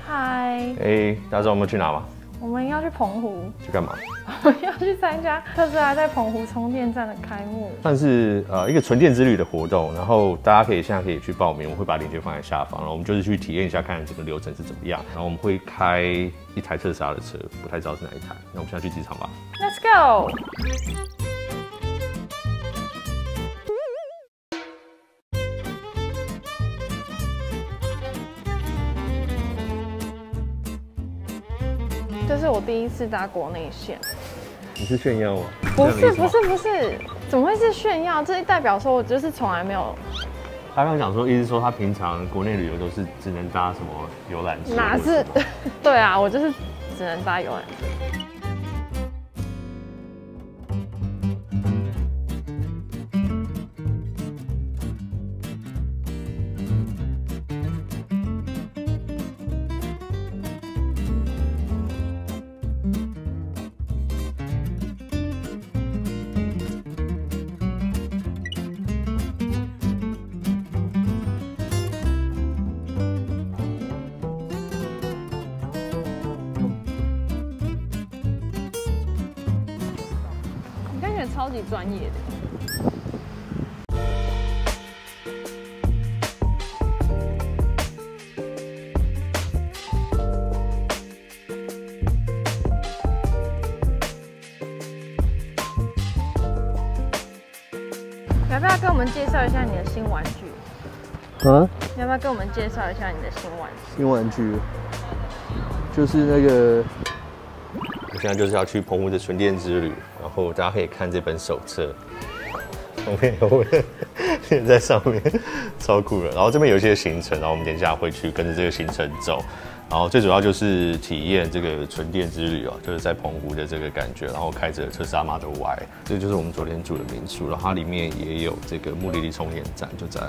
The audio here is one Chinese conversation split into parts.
嗨， 大家知道我们去哪吗？ 我们要去澎湖， 去干嘛？ 我们要去参加特斯拉在澎湖充电站的开幕， 算是一个纯电之旅的活动，然后大家现在可以去报名，我会把链接放在下方，然后我们就是去体验一下，看整个流程是怎么样，然后我们会开一台特斯拉的车，不太知道是哪一台，那我们现在去机场吧。 Let's go。这是我第一次搭国内线。 你是炫耀吗？ 不是，怎么会是炫耀？这代表说我就是从来没有。 他刚讲说，意思说他平常国内旅游都是只能搭什么游览车？ 哪是？对啊，我就是只能搭游览车。超级专业的。要不要跟我们介绍一下你的新玩具？ 啊？ 要不要跟我们介绍一下你的新玩具？ 新玩具就是那个。 我现在就是要去澎湖的纯电之旅，然后大家可以看这本手册，上面有写在上面，超酷的。然后这边有一些行程，然后我们等一下会去跟着这个行程走。然后最主要就是体验这个纯电之旅哦，就是在澎湖的这个感觉，然后开着特斯拉 Model Y， 这就是我们昨天住的民宿，然后它里面也有这个目的地充电站，就在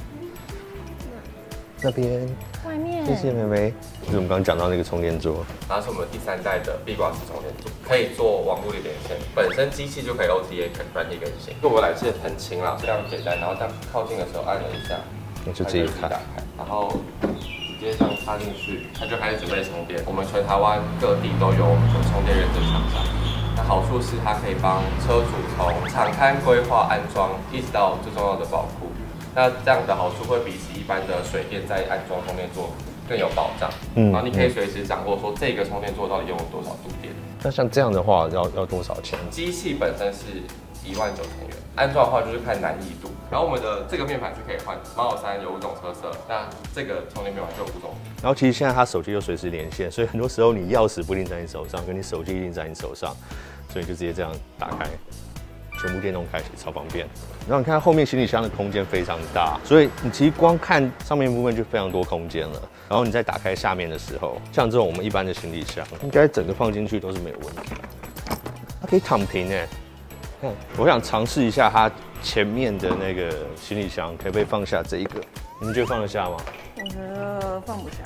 那边。 外面。 谢谢妹妹。就是我们刚刚讲到那个充电座， 它是我们第3代的壁挂式充电座，可以做网络的连线，本身机器就可以 OTA 软体更新。我来是很轻啦，非常简单，然后当靠近的时候按了一下， 那就直接开， 然后直接这样插进去，它就开始准备充电。我们全台湾各地都有我们的充电认证厂商。那好处是它可以帮车主从场勘规划安装，一直到最重要的保护。那这样的好处会比起一般的水电在安装充电座更有保障。然后你可以随时掌握说这个充电座到底用了多少度电。 那像这样的话要多少钱？ 机器本身是19000元，安装的话就是看难易度。然后我们的这个面板是可以换，Model 3有5种车色，那这个充电面板就有5种。 然后其实现在它手机就随时连线，所以很多时候你钥匙不一定在你手上，跟你手机一定在你手上，所以你就直接这样打开。全部电动开启超方便，然后你看后面行李箱的空间非常大，所以你其实光看上面部分就非常多空间了。然后你再打开下面的时候，像这种我们一般的行李箱，应该整个放进去都是没有问题。它可以躺平哎，看，我想尝试一下它前面的那个行李箱，可不可以放下这一个？你们觉得放得下吗？ 我觉得放不下。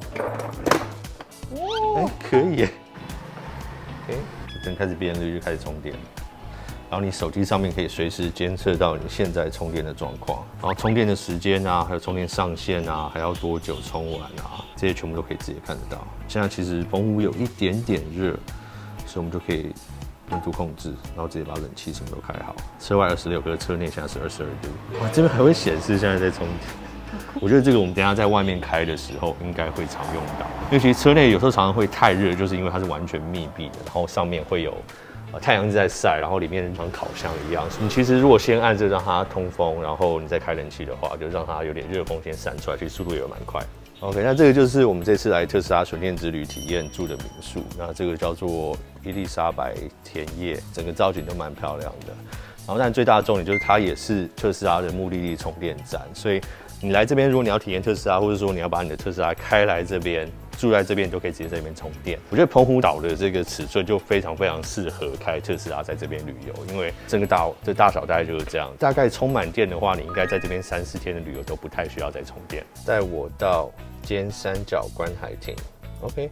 哎，可以耶。哎，灯开始变绿就开始充电。然后你手机上面可以随时监测到你现在充电的状况，然后充电的时间啊，还有充电上限啊，还要多久充完啊，这些全部都可以直接看得到。现在其实澎湖有一点点热，所以我们就可以温度控制，然后直接把冷气什么都开好。车外26度，车内现在是22度。哇，这边还会显示现在在充电。我觉得这个我们等一下在外面开的时候应该会常用到，因为其实车内有时候常常会太热，就是因为它是完全密闭的，然后上面会有。太阳一直在晒，然后里面像烤箱一样。你其实如果先按着让它通风，然后你再开冷气的话，就让它有点热风先散出来，其实速度也蛮快。OK， 那这个就是我们这次来特斯拉纯电之旅体验住的民宿。那这个叫做伊丽莎白田野，整个造景都蛮漂亮的。然后，但最大的重点就是它也是特斯拉的目的地充电站，所以你来这边，如果你要体验特斯拉，或者说你要把你的特斯拉开来这边。住在这边都可以直接在这边充电。我觉得澎湖岛的这个尺寸就非常适合开特斯拉在这边旅游，因为整个岛的大小大概就是这样。大概充满电的话，你应该在这边3、4天的旅游都不太需要再充电。带我到尖三角观海亭 ，OK，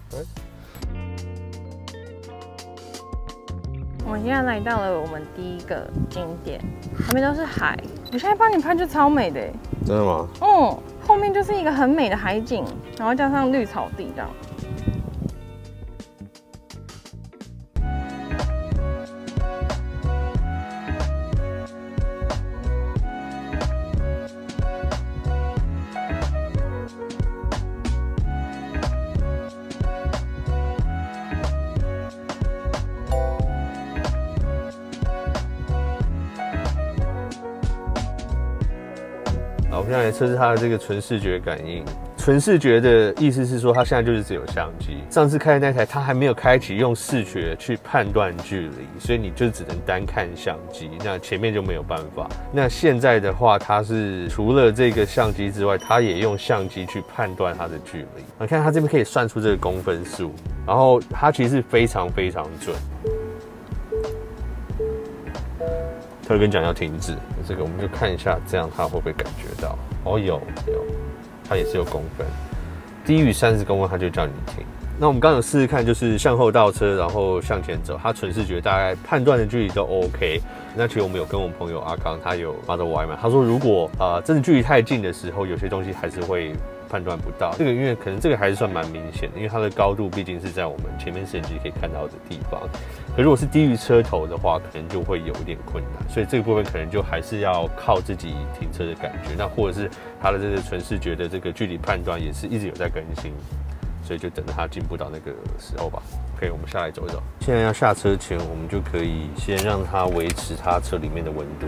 我们现在来到了我们第一个景点，旁边都是海。我现在帮你拍就超美的， 真的吗？ 嗯，后上面就是一个很美的海景，然后加上绿草地这样。 好，我们现在来测试它的这个纯视觉感应。纯视觉的意思是说，它现在就是只有相机。上次开的那台，它还没有开启用视觉去判断距离，所以你就只能单看相机，那前面就没有办法。那现在的话，它是除了这个相机之外，它也用相机去判断它的距离。你看它这边可以算出这个公分数，然后它其实非常非常准。特跟讲要停止，这个我们就看一下，这样它会不会感觉到？哦，有，它也是有公分，低于30公分它就叫你停。那我们刚刚有试试看，就是向后倒车，然后向前走，它纯视觉大概判断的距离都 OK。那其实我们有跟我们朋友阿康，他有 Model Y 嘛，他说如果真的距离太近的时候，有些东西还是会判断不到。这个因为可能这个还是算蛮明显的，因为它的高度毕竟是在我们前面摄影机可以看到的地方。可如果是低于车头的话，可能就会有一点困难，所以这个部分可能就还是要靠自己停车的感觉，那或者是它的这个纯视觉的这个距离判断也是一直有在更新，所以就等着它进步到那个时候吧。OK， 我们下来走一走。现在要下车前，我们就可以先让它维持它车里面的温度。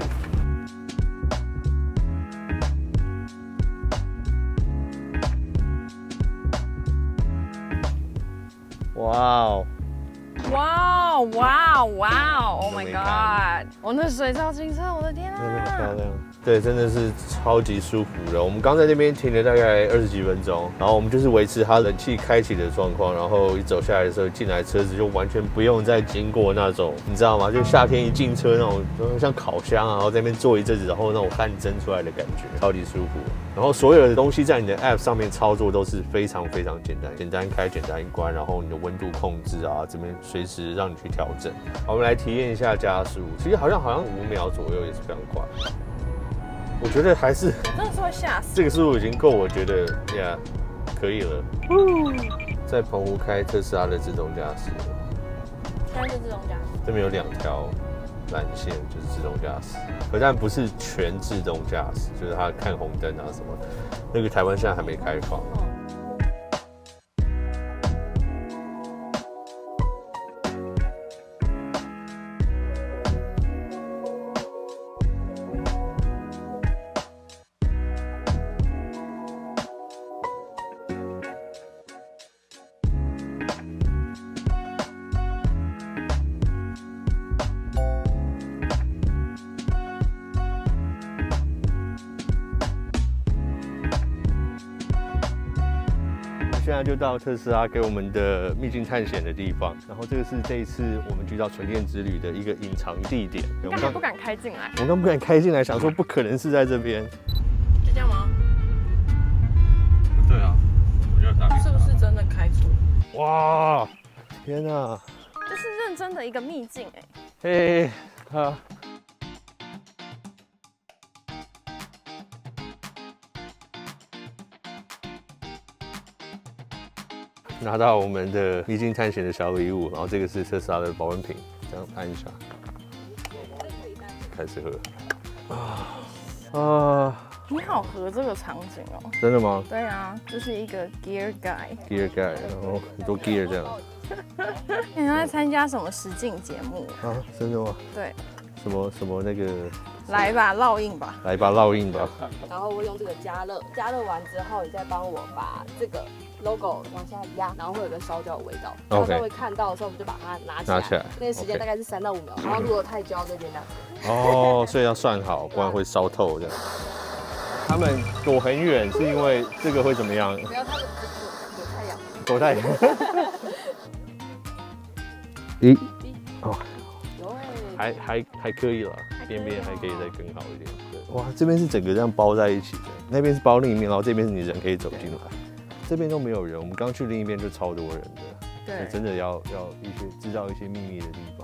哇哦！ 哇哦哇哦哇哦 ！Oh my god！ 我那水超清澈，我的天啊！ 真的很漂亮。对，真的是超级舒服的。我们刚在那边停了大概20几分钟，然后我们就是维持它冷气开启的状况，然后一走下来的时候，进来车子就完全不用再经过那种，你知道吗？就夏天一进车那种像烤箱啊，然后在那边坐一阵子，然后那种汗蒸出来的感觉，超级舒服。然后所有的东西在你的 App 上面操作都是非常非常简单，简单开，简单关，然后你的温度控制啊，这边随时让你去调整。好，我们来体验一下加速，其实好像5秒左右也是非常快。我觉得还是真的是会吓死。 这个速度已经够，我觉得呀可以了。在澎湖开特斯拉的自动驾驶， 现在是自动驾驶， 这边有2条蓝线，就是自动驾驶，但不是全自动驾驶，就是它看红灯啊什么，那个台湾现在还没开放。现在就到特斯拉给我们的秘境探险的地方，然后这个是这一次我们去到纯电之旅的一个隐藏地点。 我们刚不敢开进来， 我刚不敢开进来，想说不可能是在这边。 就这样吗？ 对啊，我就打。 是不是真的开出？ 哇，天哪！ 这是认真的一个秘境哎。 嘿，啊。拿到我们的秘境探险的小礼物，然后这个是特斯拉的保温瓶，这样按一下，开始喝。 你好合这个场景哦。 真的吗？ 对啊，就是一个 gear guy， 然后很多 gear 这样。 你在参加什么实境节目啊？真的吗？ 对。 什么那个？ 来吧，烙印吧。 来吧，烙印吧。 然后我用这个加热，加热完之后，你再帮我把这个 logo 往下压，然后会有个烧焦的味道。然后稍微看到的时候，我们就把它拿起来。那个时间大概是3到5秒。然后如果太焦，这边这样。 哦，所以要算好，不然会烧透这样。他们躲很远，是因为这个会怎么样？ 不要他们躲太阳。咦，哦，还可以了，边边还可以再更好一点。对，哇，这边是整个这样包在一起的，那边是包另一面，然后这边是你人可以走进来，这边都没有人。我们刚去另一边就超多人的， 对， 真的要知道一些秘密的地方。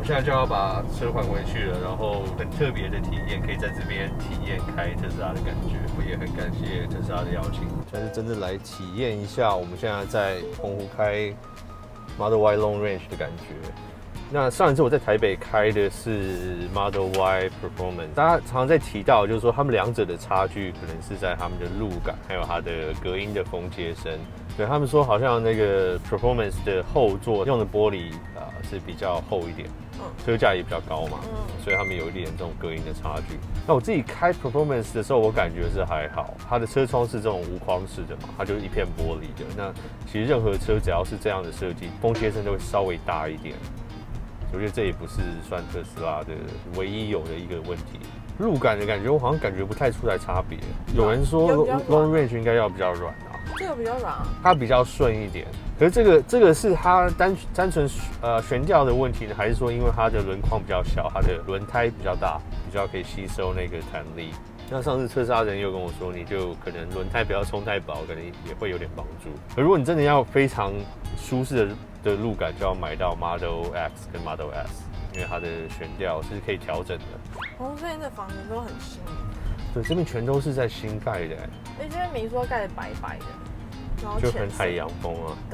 我现在就要把车还回去了，然后很特别的体验，可以在这边体验开特斯拉的感觉。我也很感谢特斯拉的邀请，算是真的来体验一下我们现在在澎湖开 Model Y Long Range 的感觉。那上一次我在台北开的是 Model Y Performance， 大家常常在提到，就是说他们两者的差距可能是在他们的路感，还有它的隔音的风接声。对他们说，好像那个 Performance 的后座用的玻璃是比较厚一点，车架也比较高嘛，所以他们有一点这种隔音的差距。那我自己开 Performance 的时候，我感觉是还好，它的车窗是这种无框式的嘛，它就是一片玻璃的。那其实任何车只要是这样的设计，风接声都会稍微大一点。我觉得这也不是算特斯拉的唯一有的一个问题。路感的感觉，我好像感觉不太出来差别。有人说 Long Range 应该要比较软啊， 这个比较软啊， 它比较顺一点。可是这个是它单纯悬吊的问题呢，还是说因为它的轮框比较小，它的轮胎比较大，比较可以吸收那个弹力？那上次特斯拉人又跟我说，你就可能轮胎不要冲太薄，可能也会有点帮助。而如果你真的要非常舒适的路感，就要买到 Model X 跟 Model S， 因为它的悬吊是可以调整的。 哦，所以那房子都很新。 对，这边全都是在新盖的。 这边民宿盖的白白的，然后就很海洋风啊。 对。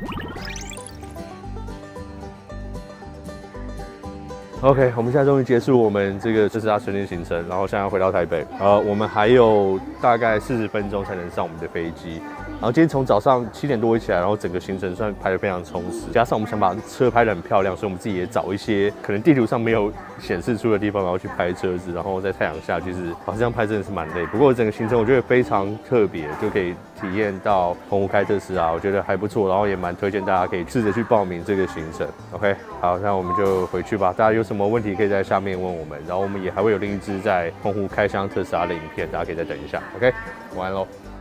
OK， 我们现在终于结束我们这个特斯拉纯电行程，然后现在回到台北。我们还有大概40分钟才能上我们的飞机。然后今天从早上7点多起来，然后整个行程算排得非常充实，加上我们想把车拍得很漂亮，所以我们自己也找一些可能地图上没有显示出的地方，然后去拍车子，然后在太阳下，其实这样拍真的是蛮累。不过整个行程我觉得非常特别，就可以体验到澎湖开特斯拉，我觉得还不错，然后也蛮推荐大家可以试着去报名这个行程。OK， 好，那我们就回去吧。大家有什么问题可以在下面问我们，然后我们也还会有另一支在澎湖开箱特斯拉的影片，大家可以再等一下。OK， 晚安喽。